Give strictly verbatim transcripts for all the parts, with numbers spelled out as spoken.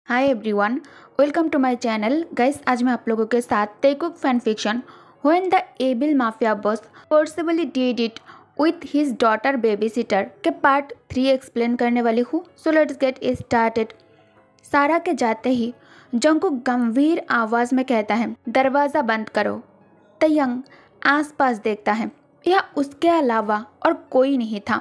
Hi everyone, welcome to my channel. Guys, आज मैं आप लोगों के साथ Taekook fan fiction when the evil mafia boss forcibly did it with his daughter babysitter के part three explain करने वाली हूँ। So let's get started. सारा के जाते ही जंकुक गंभीर आवाज में कहता है, दरवाज़ा बंद करो। तयंग आसपास देखता है, यह उसके अलावा और कोई नहीं था।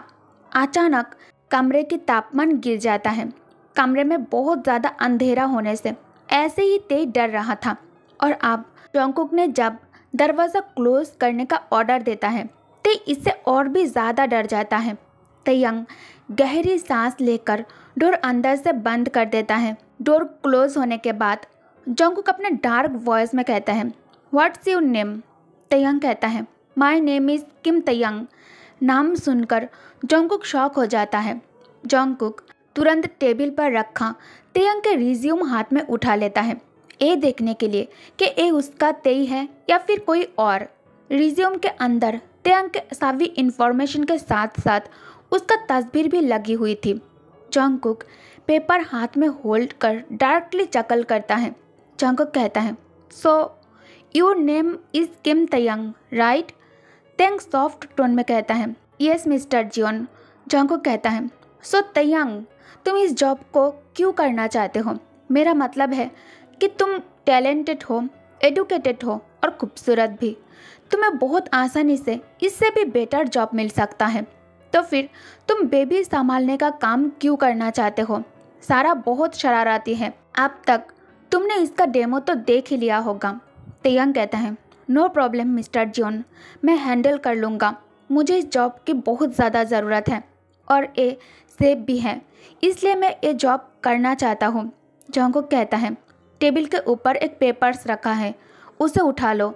अचानक कमरे की तापमान गिर जाता है। कमरे में बहुत ज़्यादा अंधेरा होने से ऐसे ही तेज डर रहा था। और अब जंकुक ने जब दरवाज़ा क्लोज करने का ऑर्डर देता है तो इससे और भी ज़्यादा डर जाता है। तयंग गहरी सांस लेकर डोर अंदर से बंद कर देता है। डोर क्लोज होने के बाद जंकुक अपने डार्क वॉइस में कहता है, व्हाट्स योर नेम? तयंग कहता है, माई नेम इज़ किम तयंग। नाम सुनकर जंकुक शॉक हो जाता है। जंकुक तुरंत टेबल पर रखा तयंग के रिज्यूम हाथ में उठा लेता है, ये देखने के लिए कि ये उसका तेई है या फिर कोई और। रिज्यूम के अंदर तयंग के सभी इंफॉर्मेशन के साथ साथ उसका तस्वीर भी लगी हुई थी। जंकुक पेपर हाथ में होल्ड कर डार्कली चकल करता है। जंकुक कहता है, so your name is Kim Taehyung right? Taehyung soft tone में कहता है, यस मिस्टर जियोन। जंकुक कहता है, सो तयंग, तुम इस जॉब को क्यों करना चाहते हो? मेरा मतलब है कि तुम टैलेंटेड हो, एडुकेटेड हो और खूबसूरत भी। तुम्हें बहुत आसानी से इससे भी बेटर जॉब मिल सकता है, तो फिर तुम बेबी संभालने का काम क्यों करना चाहते हो? सारा बहुत शरारती है। अब तक तुमने इसका डेमो तो देख ही लिया होगा। तयंग कहता है, नो प्रॉब्लम मिस्टर जियोन, मैं हैंडल कर लूँगा। मुझे इस जॉब की बहुत ज़्यादा ज़रूरत है और ये सेफ भी है, इसलिए मैं ये जॉब करना चाहता हूँ। जंकुक कहता है, टेबल के ऊपर एक पेपर्स रखा है, उसे उठा लो।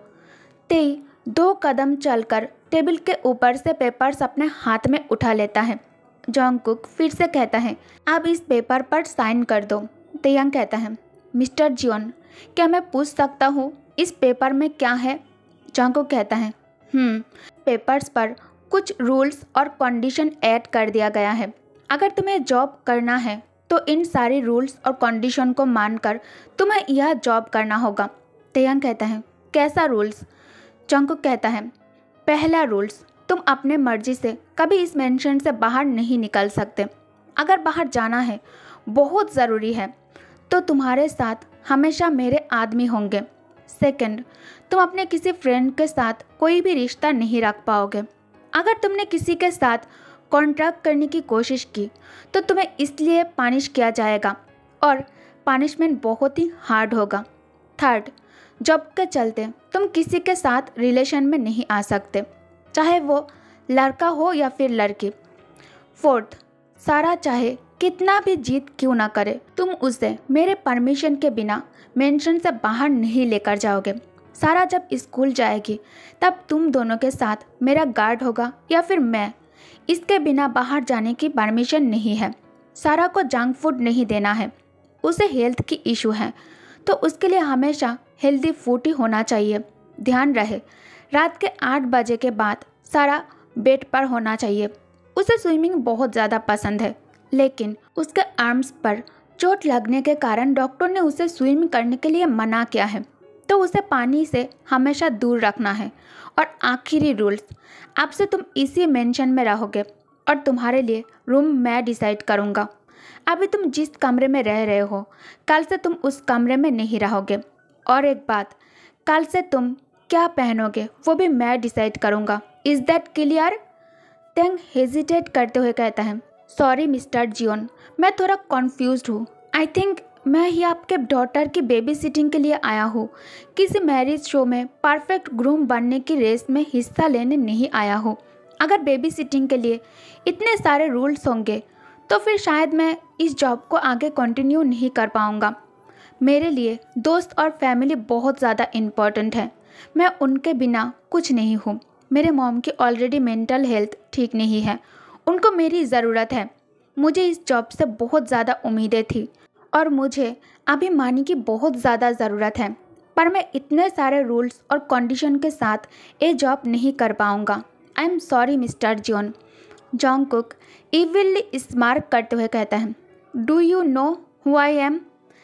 तेई दो कदम चलकर टेबल के ऊपर से पेपर्स अपने हाथ में उठा लेता है। जंकुक फिर से कहता है, अब इस पेपर पर साइन कर दो। तयंग कहता है, मिस्टर जियोन, क्या मैं पूछ सकता हूँ इस पेपर में क्या है? जंकुक कहता है, हम्म पेपर्स पर कुछ रूल्स और कंडीशन ऐड कर दिया गया है। अगर तुम्हें जॉब करना है तो इन सारे रूल्स और कंडीशन को मानकर तुम्हें यह जॉब करना होगा। तयंग कहता है, कैसा रूल्स? जंकुक कहता है, पहला रूल्स, तुम अपने मर्जी से कभी इस मेंशन से बाहर नहीं निकल सकते। अगर बाहर जाना है, बहुत ज़रूरी है, तो तुम्हारे साथ हमेशा मेरे आदमी होंगे। सेकंड, तुम अपने किसी फ्रेंड के साथ कोई भी रिश्ता नहीं रख पाओगे। अगर तुमने किसी के साथ कॉन्ट्रैक्ट करने की कोशिश की तो तुम्हें इसलिए पनिश किया जाएगा और पनिशमेंट बहुत ही हार्ड होगा। थर्ड, जॉब के चलते तुम किसी के साथ रिलेशन में नहीं आ सकते, चाहे वो लड़का हो या फिर लड़की। फोर्थ, सारा चाहे कितना भी जीत क्यों ना करे, तुम उसे मेरे परमिशन के बिना मेंशन से बाहर नहीं लेकर जाओगे। सारा जब स्कूल जाएगी तब तुम दोनों के साथ मेरा गार्ड होगा या फिर मैं। इसके बिना बाहर जाने की परमिशन नहीं है। सारा को जंक फूड नहीं देना है, उसे हेल्थ की इशू है, तो उसके लिए हमेशा हेल्दी फूड ही होना चाहिए। ध्यान रहे, रात के आठ बजे के बाद सारा बेड पर होना चाहिए। उसे स्विमिंग बहुत ज़्यादा पसंद है, लेकिन उसके आर्म्स पर चोट लगने के कारण डॉक्टर ने उसे स्विम करने के लिए मना किया है, तो उसे पानी से हमेशा दूर रखना है। और आखिरी रूल्स, अब से तुम इसी मेंशन में रहोगे और तुम्हारे लिए रूम मैं डिसाइड करूँगा। अभी तुम जिस कमरे में रह रहे हो, कल से तुम उस कमरे में नहीं रहोगे। और एक बात, कल से तुम क्या पहनोगे वो भी मैं डिसाइड करूँगा। Is that clear? Taehyung hesitate करते हुए कहता है, सॉरी मिस्टर जियोन, मैं थोड़ा कन्फ्यूज्ड हूँ। आई थिंक मैं ही आपके डॉटर की बेबी सिटिंग के लिए आया हूँ, किसी मैरिज शो में परफेक्ट ग्रूम बनने की रेस में हिस्सा लेने नहीं आया हूँ। अगर बेबी सिटिंग के लिए इतने सारे रूल्स होंगे तो फिर शायद मैं इस जॉब को आगे कंटिन्यू नहीं कर पाऊँगा। मेरे लिए दोस्त और फैमिली बहुत ज़्यादा इम्पॉर्टेंट है, मैं उनके बिना कुछ नहीं हूँ। मेरे मॉम की ऑलरेडी मेंटल हेल्थ ठीक नहीं है, उनको मेरी ज़रूरत है। मुझे इस जॉब से बहुत ज़्यादा उम्मीदें थी और मुझे अभी मनी की बहुत ज़्यादा ज़रूरत है, पर मैं इतने सारे रूल्स और कंडीशन के साथ ये जॉब नहीं कर पाऊँगा। I am sorry mister Jeon. Jungkook evilly smirk करते हुए कहता है, do you know who I am?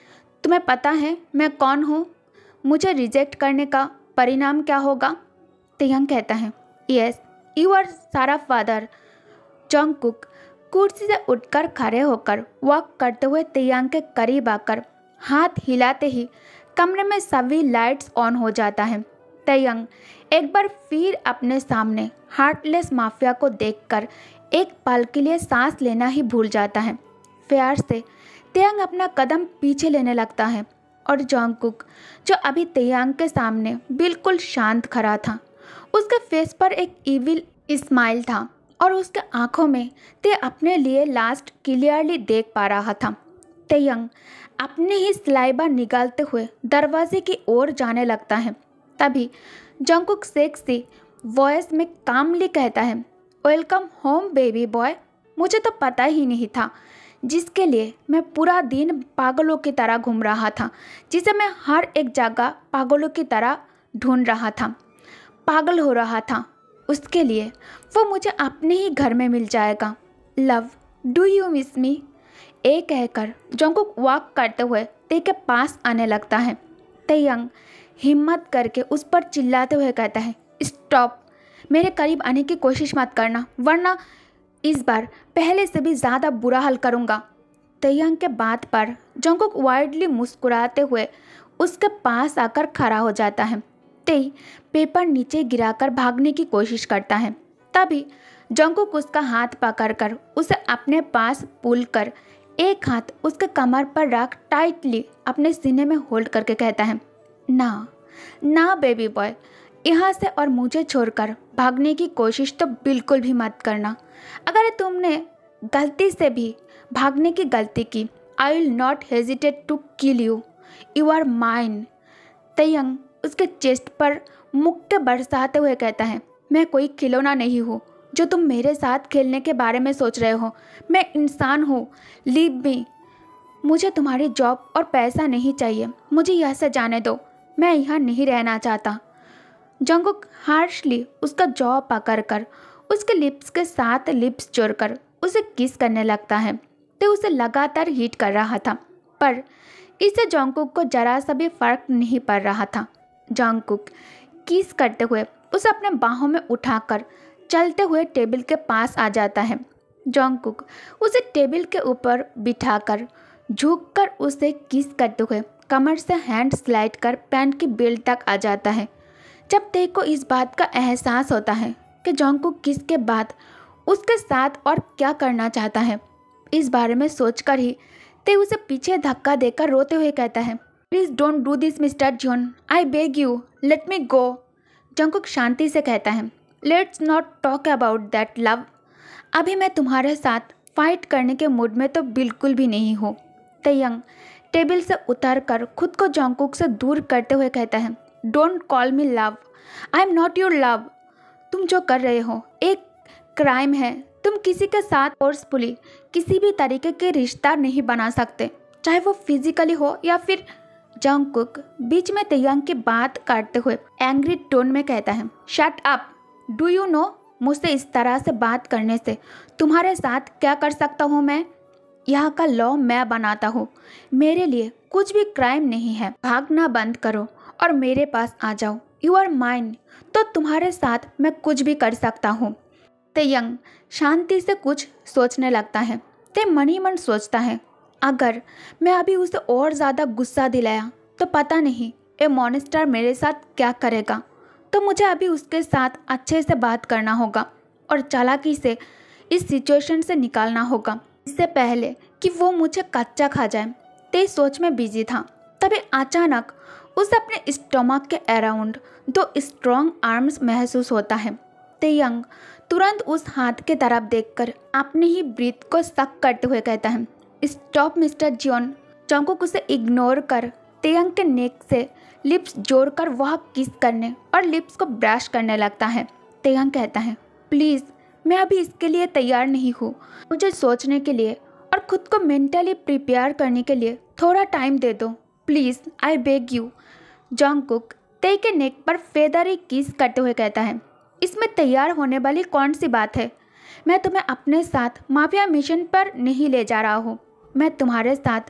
तुम्हें पता है मैं कौन हूँ? मुझे रिजेक्ट करने का परिणाम क्या होगा? तेयंग कहता है, यस यू आर सारा फादर। जंगकुक कुर्सी से उठकर खड़े होकर वॉक करते हुए तेयंग के करीब आकर हाथ हिलाते ही कमरे में सभी लाइट्स ऑन हो जाता है। तेयंग एक बार फिर अपने सामने हार्टलेस माफिया को देखकर एक पल के लिए सांस लेना ही भूल जाता है। प्यार से तेयंग अपना कदम पीछे लेने लगता है और जंगकुक जो अभी तेयंग के सामने बिल्कुल शांत खड़ा था, उसके फेस पर एक इविल स्माइल था और उसके आंखों में ते अपने लिए लास्ट क्लियरली देख पा रहा था। तेयंग अपने ही सलाइबा निकालते हुए दरवाजे की ओर जाने लगता है। तभी जंगकुक सेक्सी वॉइस में कामली कहता है, वेलकम होम बेबी बॉय। मुझे तो पता ही नहीं था, जिसके लिए मैं पूरा दिन पागलों की तरह घूम रहा था, जिसे मैं हर एक जगह पागलों की तरह ढूंढ रहा था, पागल हो रहा था, उसके लिए वो मुझे अपने ही घर में मिल जाएगा। Love do you miss me? ए कहकर जंगकुक वॉक करते हुए ते के पास आने लगता है। तेयंग हिम्मत करके उस पर चिल्लाते हुए कहता है, स्टॉप, मेरे करीब आने की कोशिश मत करना, वरना इस बार पहले से भी ज़्यादा बुरा हाल करूँगा। तेयंग के बात पर जंगकुक वाइडली मुस्कुराते हुए उसके पास आकर खड़ा हो जाता है। ते पेपर नीचे गिराकर भागने की कोशिश करता है। तभी जंगकुक उसका हाथ पकड़कर उसे अपने पास पुल कर एक हाथ उसके कमर पर रख टाइटली अपने सीने में होल्ड करके कहता है, ना ना बेबी बॉय, यहाँ से और मुझे छोड़कर भागने की कोशिश तो बिल्कुल भी मत करना। अगर तुमने गलती से भी भागने की गलती की, I will not hesitate to kill you, you are mine. Taehyung उसके चेस्ट पर मुक्के बरसाते हुए कहता है, मैं कोई खिलौना नहीं हूँ जो तुम मेरे साथ खेलने के बारे में सोच रहे हो। मैं इंसान हूँ, लीव मी। मुझे तुम्हारी जॉब और पैसा नहीं चाहिए, मुझे यहाँ से जाने दो, मैं यहाँ नहीं रहना चाहता। जंगकुक हार्शली उसका जॉ पकड़कर उसके लिप्स के साथ लिप्स जोड़कर उसे किस करने लगता है। तो उसे लगातार हिट कर रहा था, पर इससे जंगकुक को जरा सा भी फर्क नहीं पड़ रहा था। जंगकुक किस करते हुए उसे अपने बाहों में उठाकर चलते हुए टेबल के पास आ जाता है। जंगकुक उसे टेबल के ऊपर बिठाकर झुककर उसे किस करते हुए कमर से हैंड स्लाइड कर पैंट की बेल्ट तक आ जाता है। जब ते को इस बात का एहसास होता है कि जंगकुक किस के बाद उसके साथ और क्या करना चाहता है, इस बारे में सोचकर ही ते उसे पीछे धक्का देकर रोते हुए कहता है, please don't do this mister John, I beg you, let me go. Jungkook शांति से कहता है, let's not talk about that love. अभी मैं तुम्हारे साथ फाइट करने के मूड में तो बिल्कुल भी नहीं हूँ। तेयंग टेबल से उतरकर खुद को जंगकुक से दूर करते हुए कहता है, don't call me love, I am not your love. तुम जो कर रहे हो एक क्राइम है। तुम किसी के साथ फोर्सफुली किसी भी तरीके के रिश्ता नहीं बना सकते, चाहे वो फिजिकली हो या फिर। जंगकुक बीच में तेयंग की बात काटते हुए एंग्री टोन में कहता है, shut up, do you know मुझसे इस तरह से बात करने से तुम्हारे साथ क्या कर सकता हूँ मैं? यहाँ का लॉ मैं बनाता हूँ, मेरे लिए कुछ भी क्राइम नहीं है। भागना बंद करो और मेरे पास आ जाओ, यू आर माइन, तो तुम्हारे साथ मैं कुछ भी कर सकता हूँ। तेयंग शांति से कुछ सोचने लगता है। ते मन ही मन सोचता है, अगर मैं अभी उसे और ज़्यादा गुस्सा दिलाया तो पता नहीं ये मॉन्स्टर मेरे साथ क्या करेगा। तो मुझे अभी उसके साथ अच्छे से बात करना होगा और चालाकी से इस सिचुएशन से निकालना होगा, इससे पहले कि वो मुझे कच्चा खा जाए। ते सोच में बिजी था, तभी अचानक उसे अपने स्टमक के अराउंड दो स्ट्रॉन्ग आर्म्स महसूस होता है। तेयंग तुरंत उस हाथ के तरफ देखकर अपनी ही ब्रीथ को सक करते हुए कहता है, स्टॉप मिस्टर जॉन। जंगकुक उसे इग्नोर कर तेयंग के नेक से लिप्स जोड़कर वह किस करने और लिप्स को ब्रश करने लगता है। तेयंग कहता है, प्लीज़ मैं अभी इसके लिए तैयार नहीं हूँ, मुझे सोचने के लिए और खुद को मेंटली प्रिपेयर करने के लिए थोड़ा टाइम दे दो, please, I beg you. Jungkook ते के नेक पर फेदरी किस करते हुए कहता है, इसमें तैयार होने वाली कौन सी बात है? मैं तुम्हें अपने साथ माफिया मिशन पर नहीं ले जा रहा हूँ, मैं तुम्हारे साथ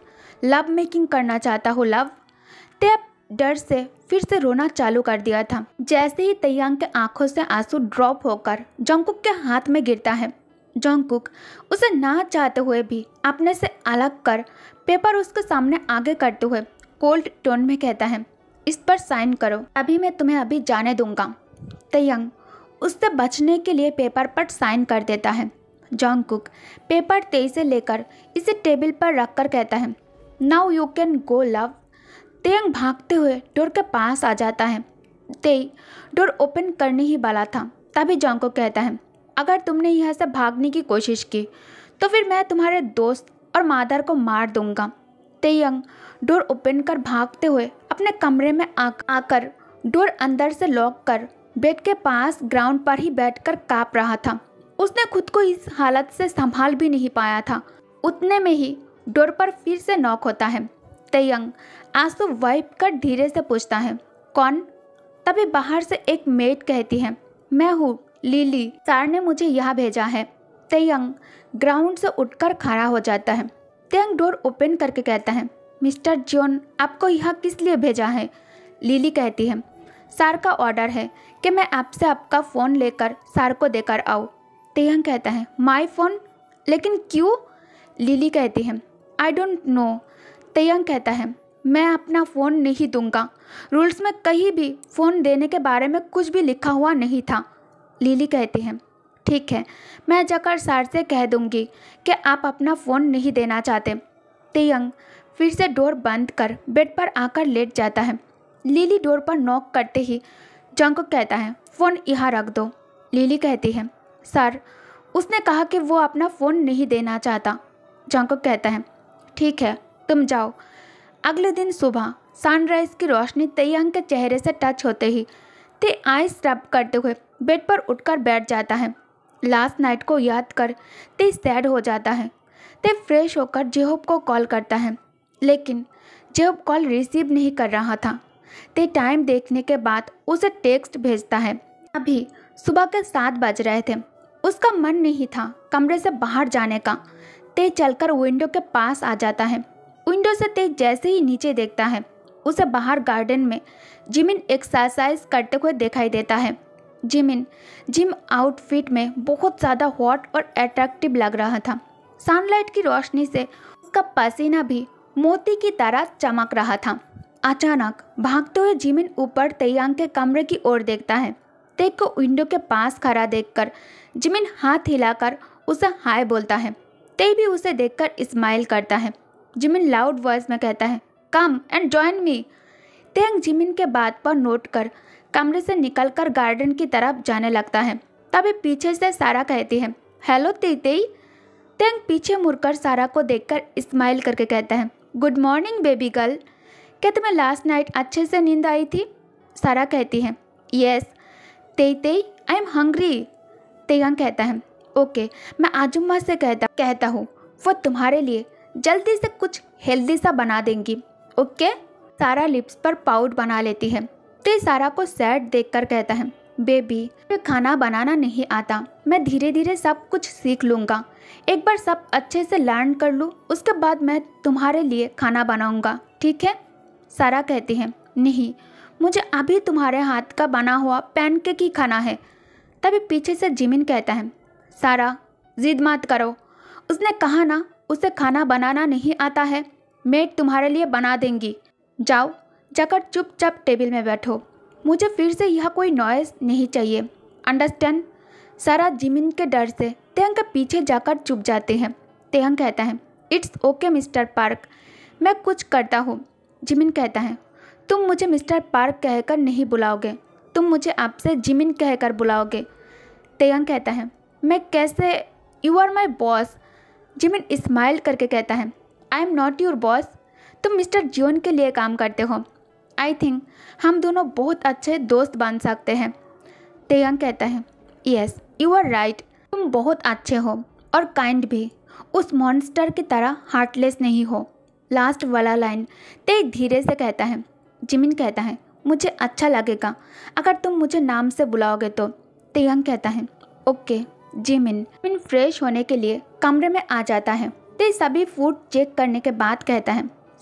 लव मेकिंग करना चाहता हूँ लव। ते अब डर से फिर से रोना चालू कर दिया था। जैसे ही तैयांग के आंखों से आंसू ड्रॉप होकर जंगकुक के हाथ में गिरता है, जंगकुक उसे ना चाहते हुए भी अपने से अलग कर पेपर उसके सामने आगे करते हुए कोल्ड टोन में कहता है, इस पर साइन करो, अभी मैं तुम्हें अभी जाने दूंगा। तैयांग उससे बचने के लिए पेपर पर साइन कर देता है। जंगकुक पेपर तेजी से लेकर इसे टेबल पर रखकर कहता है, now you can go love. Taehyung भागते हुए डोर के पास आ जाता है। तेई डोर ओपन करने ही वाला था, तभी जंगकुक कहता है, अगर तुमने यहाँ से भागने की कोशिश की तो फिर मैं तुम्हारे दोस्त और मादर को मार दूंगा। तैयांग डोर ओपन कर भागते हुए अपने कमरे में आ, आकर डोर अंदर से लॉक कर बेड के पास ग्राउंड पर ही बैठकर काँप रहा था। उसने खुद को इस हालत से संभाल भी नहीं पाया था। उतने में ही डोर पर फिर से नॉक होता है। तैयांग आंसू वाइप कर धीरे से पूछता है, कौन? तभी बाहर से एक मेड कहती है, मैं हूँ लिली, सर ने मुझे यहाँ भेजा है। तैयांग ग्राउंड से उठकर खड़ा हो जाता है। तैयांग डोर ओपन करके कहता है, मिस्टर जॉन आपको यहाँ किस लिए भेजा है? लिली कहती है, सर का ऑर्डर है कि मैं आपसे आपका फ़ोन लेकर सर को देकर आऊँ। तैयांग कहता है, माय फ़ोन? लेकिन क्यों? लिली कहती है, आई डोंट नो। तैयांग कहता है, मैं अपना फ़ोन नहीं दूंगा, रूल्स में कहीं भी फ़ोन देने के बारे में कुछ भी लिखा हुआ नहीं था। लिली कहती है, ठीक है, मैं जाकर सर से कह दूंगी कि आप अपना फ़ोन नहीं देना चाहते। तैयांग फिर से डोर बंद कर बेड पर आकर लेट जाता है। लिली डोर पर नॉक करते ही जंगकुक कहता है, फ़ोन यहाँ रख दो। लिली कहती है, सर उसने कहा कि वो अपना फ़ोन नहीं देना चाहता। जंगकुक कहता है, ठीक है तुम जाओ। अगले दिन सुबह सनराइज की रोशनी तैयांग के चेहरे से टच होते ही ते आइस रब करते हुए बेड पर उठकर बैठ जाता है। लास्ट नाइट को याद कर ते सैड हो जाता है। ते फ्रेश होकर जेहोब को कॉल करता है, लेकिन जेहोब कॉल रिसीव नहीं कर रहा था। ते टाइम देखने के बाद उसे टेक्स्ट भेजता है। अभी सुबह के सात बज रहे थे। उसका मन नहीं था कमरे से बाहर जाने का। ते चलकर विंडो के पास आ जाता है। विंडो से ते जैसे ही नीचे देखता है, उसे बाहर गार्डन में जिमिन एक्सरसाइज करते हुए दिखाई देता है। जिमिन जिम आउटफिट में बहुत ज़्यादा हॉट और अट्रैक्टिव लग रहा था। सनलाइट की रोशनी से उसका पसीना भी मोती की तरह चमक रहा था। अचानक भागते हुए जिमिन ऊपर तैयांग के कमरे की ओर देखता है। ते को विंडो के पास खड़ा देखकर जिमिन हाथ हिलाकर उसे हाय बोलता है। ते भी उसे देखकर स्माइल करता है। जिमिन लाउड वॉइस में कहता है, come and join me. Taehyung Jimin के बात पर नोट कर कमरे से निकलकर गार्डन की तरफ जाने लगता है। तभी पीछे से सारा कहती है, हेलो तेई। तैयांग पीछे मुड़कर सारा को देखकर स्माइल करके कहता है, गुड मॉर्निंग बेबी गर्ल। क्या तुम्हें लास्ट नाइट अच्छे से नींद आई थी? सारा कहती है, यस। तेई तेई आई एम हंग्री। तैयांग कहता है, ओके मैं आजुम्मा से कहता कहता हूँ वो तुम्हारे लिए जल्दी से कुछ हेल्दी सा बना देंगी, ओके। सारा लिप्स पर पाउड बना लेती है। तो सारा को सैड देखकर कहता है, बेबी मुझे खाना बनाना नहीं आता, मैं धीरे धीरे सब कुछ सीख लूँगा। एक बार सब अच्छे से लर्न कर लूँ, उसके बाद मैं तुम्हारे लिए खाना बनाऊँगा, ठीक है। सारा कहती है, नहीं मुझे अभी तुम्हारे हाथ का बना हुआ पैनकेक ही खाना है। तभी पीछे से जिमिन कहता है, सारा जिद मत करो, उसने कहा ना उसे खाना बनाना नहीं आता है, मेड तुम्हारे लिए बना देंगी। जाओ जाकर चुपचाप टेबल में बैठो, मुझे फिर से यह कोई नॉइज़ नहीं चाहिए, अंडरस्टैंड। सारा जिमिन के डर से तैयांग के पीछे जाकर चुप जाते हैं। तैयांग कहता है, इट्स ओके मिस्टर पार्क, मैं कुछ करता हूँ। जिमिन कहता है, तुम मुझे मिस्टर पार्क कहकर नहीं बुलाओगे, तुम मुझे आपसे जिमिन कहकर बुलाओगे। तैयांग कहता है, मैं कैसे, you are my boss. Jimin smile करके कहता है, I am not your boss, तुम मिस्टर जियोन के लिए काम करते हो। आई थिंक हम दोनों बहुत अच्छे दोस्त बन सकते हैं। तैयांग कहता है, यस यू आर राइट, तुम बहुत अच्छे हो और काइंड भी, उस मॉन्स्टर की तरह हार्टलेस नहीं हो। लास्ट वाला लाइन ते धीरे से कहता है। जिमिन कहता है, मुझे अच्छा लगेगा अगर तुम मुझे नाम से बुलाओगे तो। तैयांग कहता है, ओके जिमिन। जिमिन फ्रेश होने के लिए कमरे में आ जाता है। ते सभी फूड चेक करने के बाद कहता है,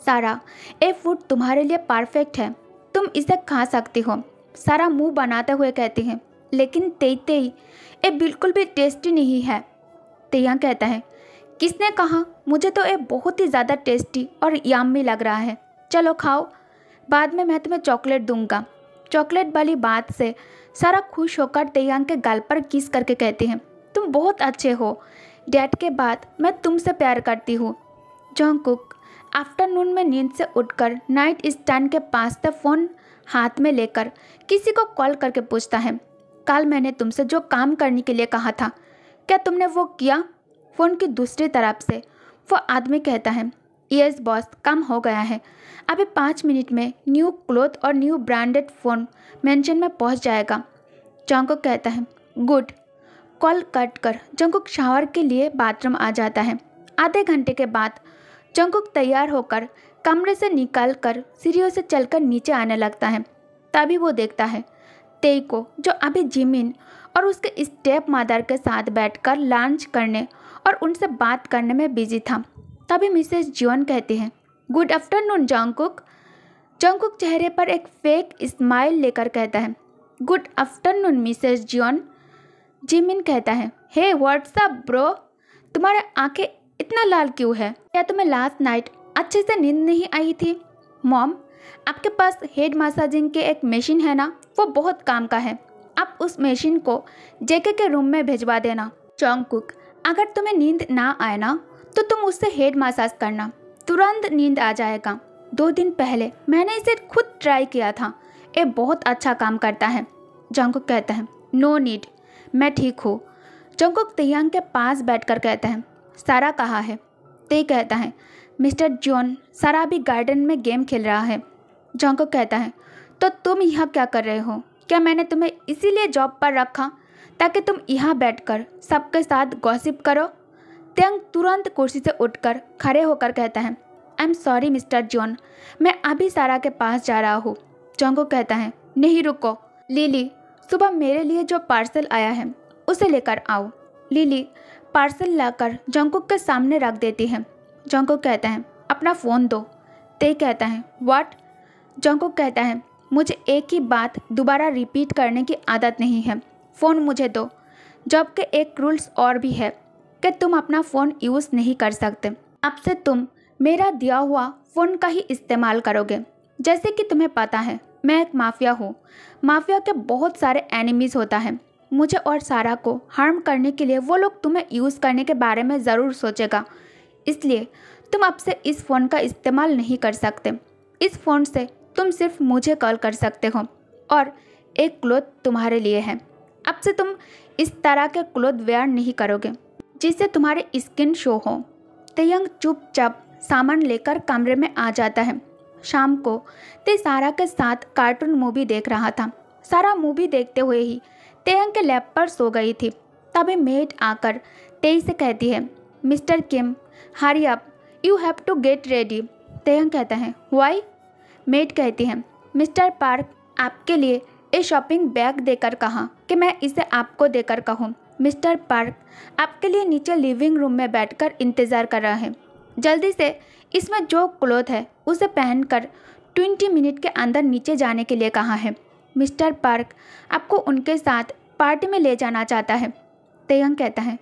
सारा, ये फूड तुम्हारे लिए परफेक्ट है, तुम इसे खा सकती हो। सारा मुंह बनाते हुए कहती है, लेकिन तेई तेई ये बिल्कुल भी टेस्टी नहीं है। तेयांग कहता है, किसने कहा? मुझे तो ये बहुत ही ज़्यादा टेस्टी और यम्मी लग रहा है। चलो खाओ, बाद में मैं तुम्हें चॉकलेट दूंगा। चॉकलेट वाली बात से सारा खुश होकर तेयांग के गाल पर किस करके कहती है, तुम बहुत अच्छे हो। डैड के बाद मैं तुमसे प्यार करती हूँ। जंगकुक आफ्टरनून में नींद से उठकर नाइट स्टैंड के पास से फ़ोन हाथ में लेकर किसी को कॉल करके पूछता है, कल मैंने तुमसे जो काम करने के लिए कहा था, क्या तुमने वो किया? फ़ोन की दूसरी तरफ से वो आदमी कहता है, यस बॉस, काम हो गया है। अभी पाँच मिनट में न्यू क्लोथ और न्यू ब्रांडेड फ़ोन मेंशन में पहुंच जाएगा। जंगकुक कहता है, गुड। कॉल कट कर जंगकुक शावर के लिए बाथरूम आ जाता है। आधे घंटे के बाद जंगकुक तैयार होकर कमरे से निकलकर सीढ़ियों से चलकर नीचे आने लगता है। तभी वो देखता है तेई को, जो अभी जिमिन और उसके स्टेप मदर के साथ बैठकर लंच करने और उनसे बात करने में बिजी था। तभी मिसेस जियोन कहती है, गुड आफ्टरनून जंगकुक। जंगकुक चेहरे पर एक फेक स्माइल लेकर कहता है, good afternoon Mrs Jeon. Jimin कहता है, हे व्हाट्सअप ब्रो, तुम्हारे आंखें इतना लाल क्यों है? क्या तुम्हें लास्ट नाइट अच्छे से नींद नहीं आई थी? मॉम, आपके पास हेड मसाजिंग के एक मशीन है ना, वो बहुत काम का है। आप उस मशीन को जेके के रूम में भिजवा देना। जंगकुक, अगर तुम्हें नींद ना आए ना तो तुम उससे हेड मसाज करना, तुरंत नींद आ जाएगा। दो दिन पहले मैंने इसे खुद ट्राई किया था, ये बहुत अच्छा काम करता है। जंगकुक कहता है, नो नीड, मैं ठीक हूँ। जंगकुक तेयांग के पास बैठकर कहता है, सारा कहाँ है? ते कहता है, मिस्टर जॉन, सारा अभी गार्डन में गेम खेल रहा है। जंगकुक कहता है, तो तुम यहाँ क्या कर रहे हो? क्या मैंने तुम्हें इसीलिए जॉब पर रखा ताकि तुम यहाँ बैठकर सबके साथ गॉसिप करो? तेयांग तुरंत कुर्सी से उठकर खड़े होकर कहता है, I am sorry mister John, मैं अभी सारा के पास जा रहा हूँ। जंगकुक कहता है, नहीं रुको, लिली, सुबह मेरे लिए जो पार्सल आया है उसे लेकर आओ। लिली पार्सल लाकर जंगकुक के सामने रख देती है। जंगकुक कहता है, अपना फ़ोन दो। ते कहता है, व्हाट? जंगकुक कहता है, मुझे एक ही बात दोबारा रिपीट करने की आदत नहीं है, फ़ोन मुझे दो। जॉब के एक रूल्स और भी है कि तुम अपना फ़ोन यूज़ नहीं कर सकते। अब से तुम मेरा दिया हुआ फ़ोन का ही इस्तेमाल करोगे। जैसे कि तुम्हें पता है मैं एक माफिया हूँ। माफिया के बहुत सारे एनिमीज़ होता है। मुझे और सारा को हार्म करने के लिए वो लोग तुम्हें यूज़ करने के बारे में ज़रूर सोचेगा, इसलिए तुम अब से इस फ़ोन का इस्तेमाल नहीं कर सकते। इस फ़ोन से तुम सिर्फ मुझे कॉल कर सकते हो और एक क्लोथ तुम्हारे लिए है। अब से तुम इस तरह के क्लोथ वेयर नहीं करोगे जिससे तुम्हारे स्किन शो हो। तेयांग चुपचाप सामान लेकर कमरे में आ जाता है। शाम को ते सारा के साथ कार्टून मूवी देख रहा था। सारा मूवी देखते हुए ही तेयांग के लैप पर सो गई थी। तभी मेड आकर तेई से कहती है, mister Kim, hurry up, you have to get ready. Taehyung कहता है, वाई? मेड कहती है, मिस्टर पार्क आपके लिए ये शॉपिंग बैग देकर कहा कि मैं इसे आपको देकर कहूँ। मिस्टर पार्क आपके लिए नीचे लिविंग रूम में बैठकर इंतज़ार कर रहा है। जल्दी से इसमें जो क्लोथ है उसे पहनकर ट्वेंटी मिनट के अंदर नीचे जाने के लिए कहा है। मिस्टर पार्क आपको उनके साथ पार्टी में ले जाना चाहता है। तेयांग कहता है,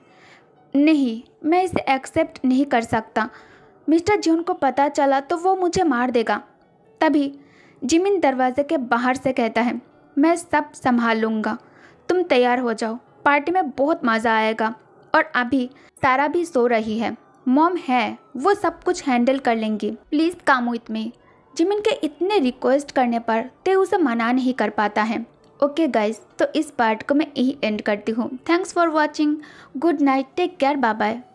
नहीं, मैं इसे एक्सेप्ट नहीं कर सकता। मिस्टर जियोन को पता चला तो वो मुझे मार देगा। तभी जिमिन दरवाजे के बाहर से कहता है, मैं सब संभाल लूँगा, तुम तैयार हो जाओ, पार्टी में बहुत मज़ा आएगा। और अभी सारा भी सो रही है, मॉम है, वो सब कुछ हैंडल कर लेंगी, please come with me. Jimin के इतने रिक्वेस्ट करने पर ते उसे मना नहीं कर पाता है। ओके गाइस, तो इस पार्ट को मैं यही एंड करती हूँ। Thanks for watching, good night, take care, bye bye.